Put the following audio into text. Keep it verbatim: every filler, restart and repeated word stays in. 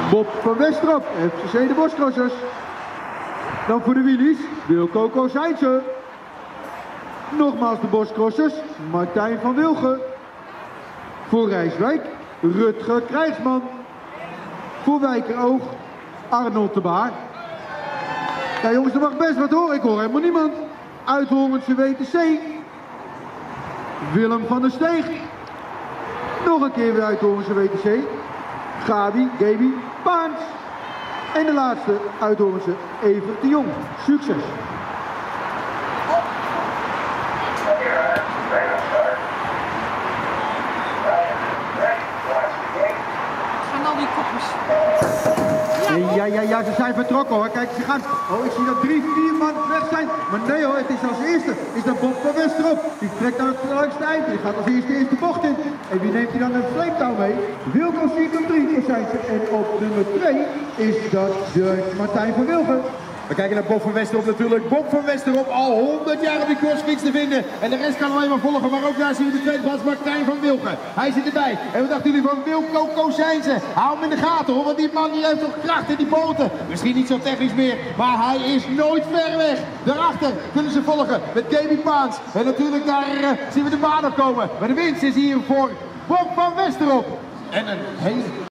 Bob van Westerop, F C C de Boskrossers. Dan voor de wheelies, Wilco Kozijnse. Nogmaals de Boskrossers, Martijn van Wilgen. Voor Rijswijk, Rutger Krijgsman. Voor Wijkeroog, Arnold de Baar. Ja jongens, er mag best wat horen, ik hoor helemaal niemand. Uithoornse W T C, Willem van der Steeg. Nog een keer weer Uithoornse W T C, Gabi, Gaby, Paans. En de laatste Uithoornse Evert de Jong. Succes! Gaan al die kopjes. Ja, ja, ja, ze zijn vertrokken hoor. Kijk, ze gaan. Oh, ik zie dat drie, vier man weg zijn. Maar nee hoor, het is als eerste. Is dat Bob van Westerop. Die trekt aan het langste eind. Die gaat als eerste eerste bocht in. En wie neemt hij dan een sleeptouw mee? Wilco ziet op drie Kozijnse. En op nummer twee is dat de Martijn van Wilgen. We kijken naar Bob van Westerop natuurlijk. Bob van Westerop al honderd jaar op die crossfiets te vinden. En de rest kan alleen maar volgen. Maar ook daar zien we de tweede plaats Martijn van Wilgen. Hij zit erbij. En wat dachten jullie van Wilco Kozijnse? Hou hem in de gaten hoor. Want die man die heeft toch kracht in die poten. Misschien niet zo technisch meer. Maar hij is nooit ver weg. Daarachter kunnen ze volgen met Gaby Paans. En natuurlijk daar uh, zien we de baan opkomen. Maar de winst is hier voor Bob van Westerop. En een hele...